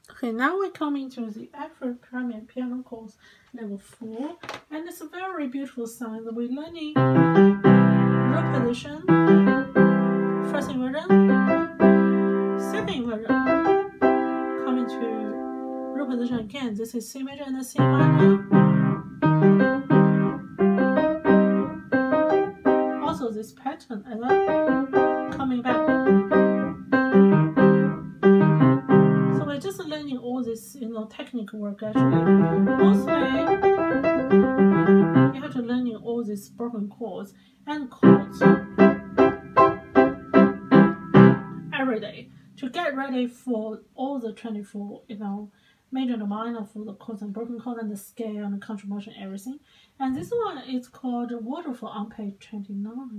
Okay, now we're coming to the Alfred piano course level 4, and it's a very beautiful sound. We're learning root position, first inversion, second inversion. Coming to root position again, this is C major and C minor. Also this pattern as well, coming back. We're just learning all this, technical work actually. Mostly, you have to learning all these broken chords and chords every day to get ready for all the 24, major and minor for the chords and broken chords and the scale and the contra motion, everything. And this one is called Waterfall on page 29.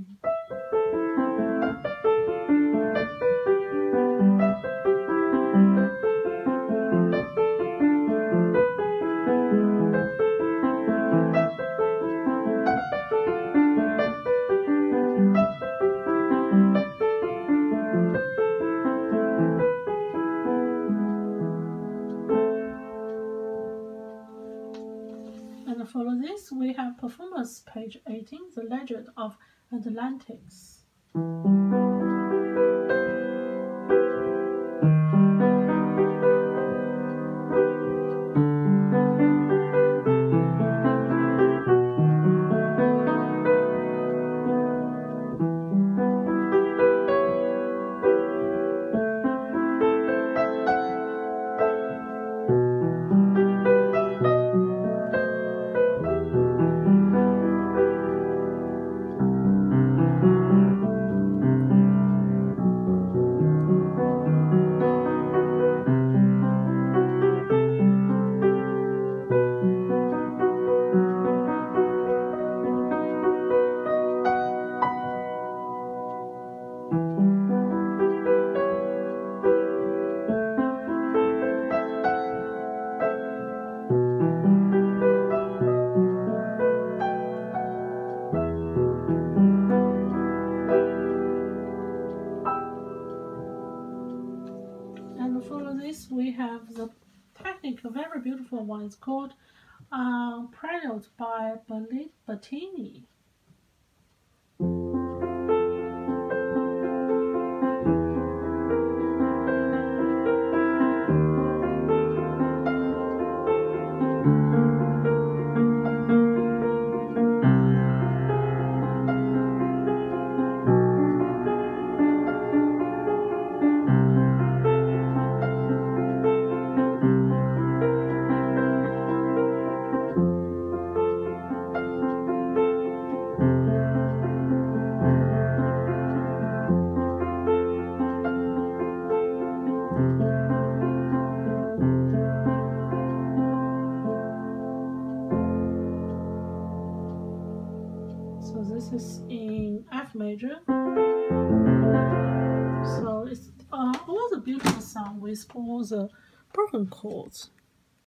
Follow this, we have performance page 18, the Legend of Atlantis. We have the technique, a very beautiful one. It's called Prelude by Bertini. So this is in F major. So it's all the beautiful sound with all the broken chords.